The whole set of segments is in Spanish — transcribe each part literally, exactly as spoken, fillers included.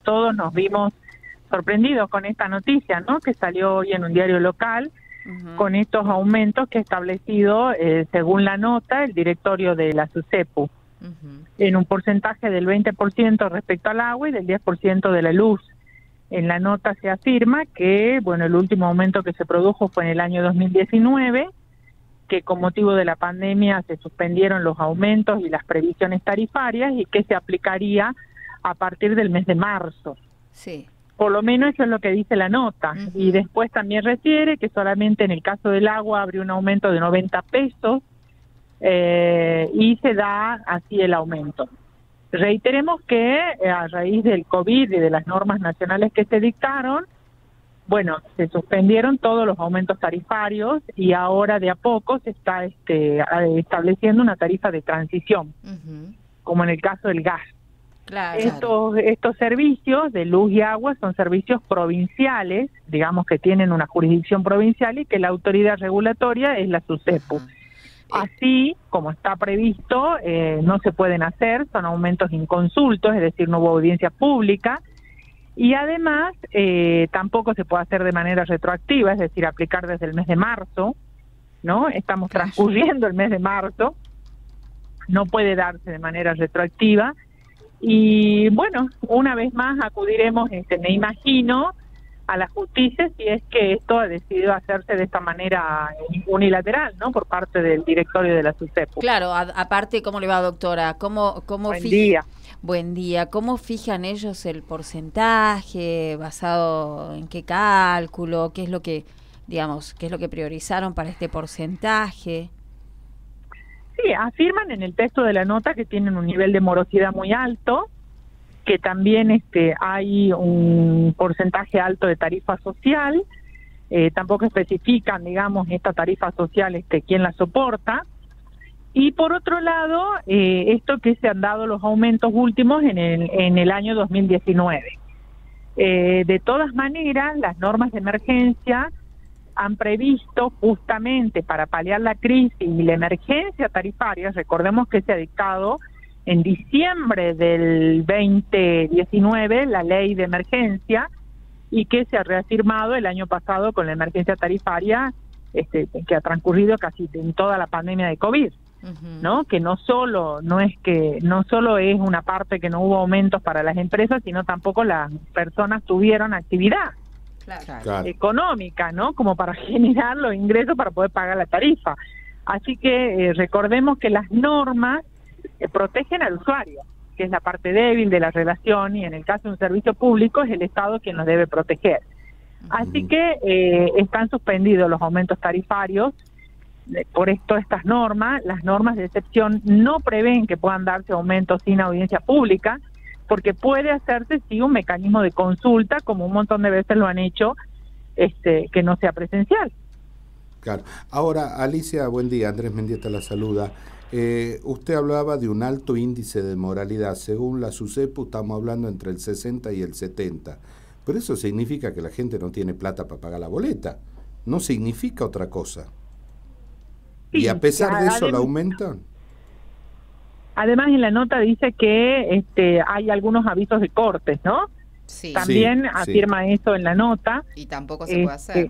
todos nos vimos sorprendidos con esta noticia, ¿no? Que salió hoy en un diario local, uh-huh. con estos aumentos que ha establecido, eh, según la nota, el directorio de la SUSEPU, uh-huh. en un porcentaje del veinte por ciento respecto al agua y del diez por ciento de la luz. En la nota se afirma que, bueno, el último aumento que se produjo fue en el año dos mil diecinueve, que con motivo de la pandemia se suspendieron los aumentos y las previsiones tarifarias y que se aplicaría a partir del mes de marzo. Sí. Por lo menos eso es lo que dice la nota. Uh-huh. Y después también refiere que solamente en el caso del agua habría un aumento de noventa pesos eh, y se da así el aumento. Reiteremos que eh, a raíz del COVID y de las normas nacionales que se dictaron, bueno, se suspendieron todos los aumentos tarifarios y ahora de a poco se está este, estableciendo una tarifa de transición, uh-huh. como en el caso del gas. Claro. Estos, estos servicios de luz y agua son servicios provinciales, digamos que tienen una jurisdicción provincial y que la autoridad regulatoria es la SUSEPU. Uh-huh. Así como está previsto, eh, no se pueden hacer, son aumentos inconsultos, es decir, no hubo audiencia pública, y además eh, tampoco se puede hacer de manera retroactiva, es decir, aplicar desde el mes de marzo, ¿no? Estamos claro. transcurriendo el mes de marzo, no puede darse de manera retroactiva, y bueno, una vez más acudiremos, este, me imagino, a la justicia si es que esto ha decidido hacerse de esta manera unilateral, ¿no? Por parte del directorio de la SUSEPU. Claro, a, aparte, ¿cómo le va, doctora? ¿Cómo, cómo Buen día. Buen día. ¿Cómo fijan ellos el porcentaje? ¿Basado en qué cálculo? ¿Qué es lo que, digamos, qué es lo que priorizaron para este porcentaje? Sí, afirman en el texto de la nota que tienen un nivel de morosidad muy alto, que también este hay un porcentaje alto de tarifa social, eh, tampoco especifican, digamos, esta tarifa social, este quién la soporta, y por otro lado, eh, esto que se han dado los aumentos últimos en el, en el año dos mil diecinueve. Eh, de todas maneras, las normas de emergencia han previsto justamente para paliar la crisis y la emergencia tarifaria, recordemos que se ha dictado en diciembre del veinte diecinueve la ley de emergencia y que se ha reafirmado el año pasado con la emergencia tarifaria este, que ha transcurrido casi en toda la pandemia de COVID, uh-huh. ¿no? Que no solo no es que no solo es una parte que no hubo aumentos para las empresas, sino tampoco las personas tuvieron actividad claro. Claro. económica, ¿no? Como para generar los ingresos para poder pagar la tarifa. Así que eh, recordemos que las normas eh, protegen al usuario, que es la parte débil de la relación, y en el caso de un servicio público es el Estado quien nos debe proteger. Así que eh, están suspendidos los aumentos tarifarios eh, por esto estas normas. Las normas de excepción no prevén que puedan darse aumentos sin audiencia pública, porque puede hacerse sí un mecanismo de consulta, como un montón de veces lo han hecho, este, que no sea presencial. Claro. Ahora, Alicia, buen día. Andrés Mendieta la saluda. Eh, usted hablaba de un alto índice de moralidad. Según la SUSEPU estamos hablando entre el sesenta y el setenta. Pero eso significa que la gente no tiene plata para pagar la boleta. No significa otra cosa. Sí, y a pesar de eso la aumentan. Además, en la nota dice que este, hay algunos avisos de cortes, ¿no? Sí. También sí, afirma sí. eso en la nota. Y tampoco se este, puede hacer.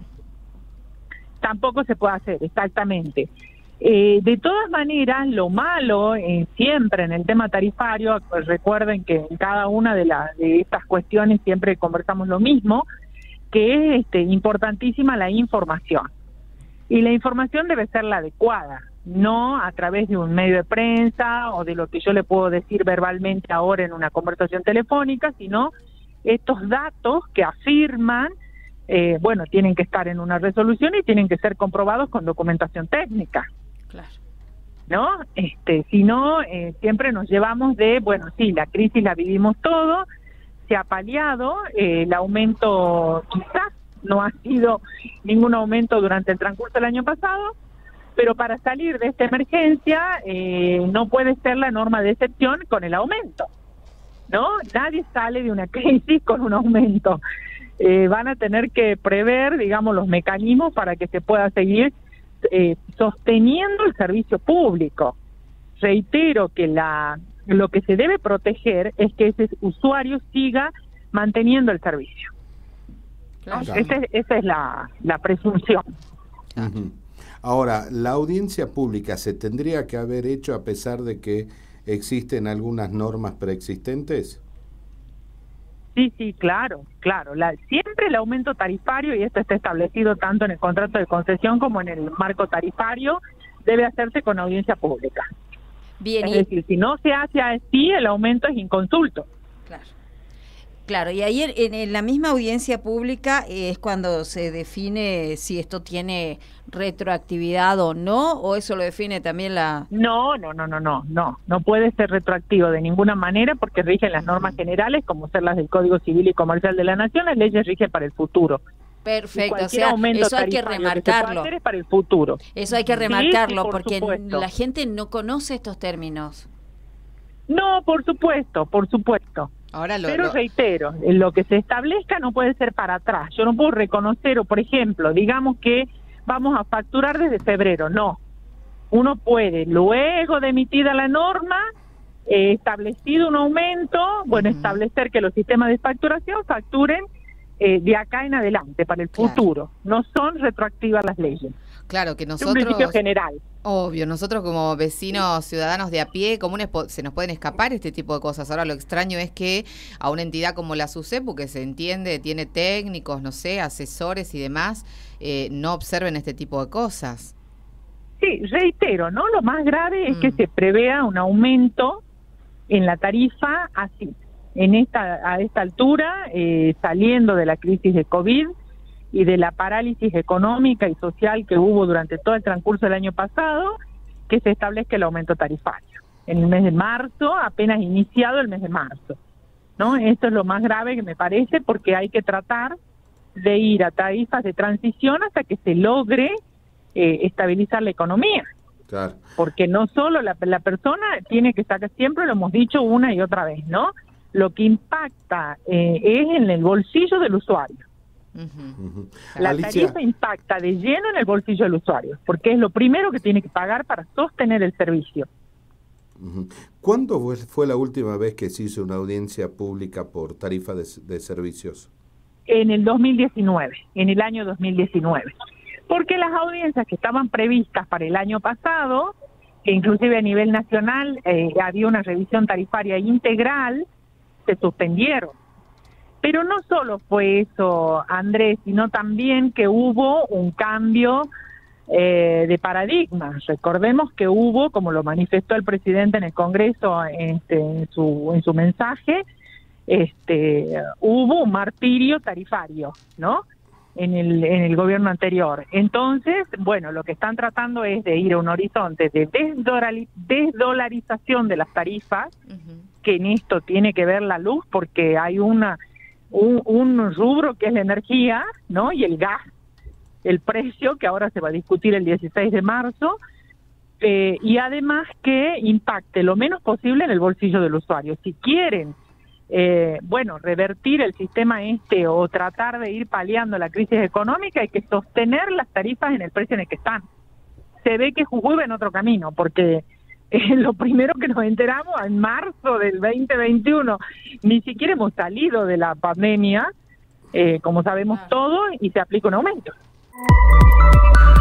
Tampoco se puede hacer, exactamente. Eh, de todas maneras, lo malo eh, siempre en el tema tarifario, pues recuerden que en cada una de, la, de estas cuestiones siempre conversamos lo mismo, que es este, importantísima la información. Y la información debe ser la adecuada, no a través de un medio de prensa o de lo que yo le puedo decir verbalmente ahora en una conversación telefónica, sino estos datos que afirman, eh, bueno, tienen que estar en una resolución y tienen que ser comprobados con documentación técnica. Claro. ¿No? Este, si no, eh, siempre nos llevamos de, bueno, sí, la crisis la vivimos todo, se ha paliado, eh, el aumento quizás no ha sido ningún aumento durante el transcurso del año pasado, pero para salir de esta emergencia eh, no puede ser la norma de excepción con el aumento, ¿no? Nadie sale de una crisis con un aumento. Eh, van a tener que prever, digamos, los mecanismos para que se pueda seguir eh, sosteniendo el servicio público. Reitero que la lo que se debe proteger es que ese usuario siga manteniendo el servicio. Claro. ¿No? Esa es, esa es la, la presunción. Uh-huh. Ahora, la audiencia pública se tendría que haber hecho a pesar de que existen algunas normas preexistentes. Sí, sí, claro, claro. La, siempre el aumento tarifario, y esto está establecido tanto en el contrato de concesión como en el marco tarifario, debe hacerse con audiencia pública. Bien, es y... decir, si no se hace así, el aumento es inconsulto. Claro. Claro, y ahí en, en la misma audiencia pública eh, es cuando se define si esto tiene retroactividad o no, o eso lo define también la... No, no, no, no, no, no, no puede ser retroactivo de ninguna manera porque rigen las normas generales, como ser las del Código Civil y Comercial de la Nación, las leyes rigen para el futuro. Perfecto, o sea, eso hay que remarcarlo. Que para el futuro. Eso hay que remarcarlo, sí, sí, por porque supuesto. La gente no conoce estos términos. No, por supuesto, por supuesto. Ahora lo, Pero lo... reitero, lo que se establezca no puede ser para atrás. Yo no puedo reconocer, o por ejemplo, digamos que vamos a facturar desde febrero. No. Uno puede, luego de emitida la norma, eh, establecido un aumento, bueno, uh-huh. establecer que los sistemas de facturación facturen eh, de acá en adelante, para el futuro. Claro. No son retroactivas las leyes. Claro, que nosotros... Es un principio general. Obvio, nosotros como vecinos, ciudadanos de a pie, comunes, se nos pueden escapar este tipo de cosas. Ahora lo extraño es que a una entidad como la SUSEPU, que se entiende, tiene técnicos, no sé, asesores y demás, eh, no observen este tipo de cosas. Sí, reitero, ¿no? Lo más grave es mm. que se prevea un aumento en la tarifa así, en esta a esta altura, eh, saliendo de la crisis de COVID y de la parálisis económica y social que hubo durante todo el transcurso del año pasado, que se establezca el aumento tarifario. En el mes de marzo, apenas iniciado el mes de marzo, ¿no? Esto es lo más grave que me parece, porque hay que tratar de ir a tarifas de transición hasta que se logre eh, estabilizar la economía. Claro. Porque no solo la, la persona tiene que sacar, siempre lo hemos dicho una y otra vez, ¿no? Lo que impacta eh, es en el bolsillo del usuario. Uh-huh. Uh-huh. La Alicia... tarifa impacta de lleno en el bolsillo del usuario, porque es lo primero que tiene que pagar para sostener el servicio. Uh-huh. ¿Cuándo fue la última vez que se hizo una audiencia pública por tarifa de, de servicios? En el dos mil diecinueve, en el año dos mil diecinueve. Porque las audiencias que estaban previstas para el año pasado, que inclusive a nivel nacional eh, había una revisión tarifaria integral, se suspendieron. Pero no solo fue eso, Andrés, sino también que hubo un cambio eh, de paradigma. Recordemos que hubo, como lo manifestó el presidente en el Congreso este, en su en su mensaje, este hubo un martirio tarifario, ¿no? En el en el gobierno anterior. Entonces, bueno, lo que están tratando es de ir a un horizonte de desdolari- desdolarización de las tarifas, uh-huh. que en esto tiene que ver la luz, porque hay una Un, un rubro que es la energía, ¿no? Y el gas, el precio que ahora se va a discutir el dieciséis de marzo, eh, y además que impacte lo menos posible en el bolsillo del usuario. Si quieren, eh, bueno, revertir el sistema este o tratar de ir paliando la crisis económica, hay que sostener las tarifas en el precio en el que están. Se ve que Jujuy va en otro camino, porque Eh, lo primero que nos enteramos en marzo del veinte veintiuno, ni siquiera hemos salido de la pandemia, eh, como sabemos todos, y se aplica un aumento.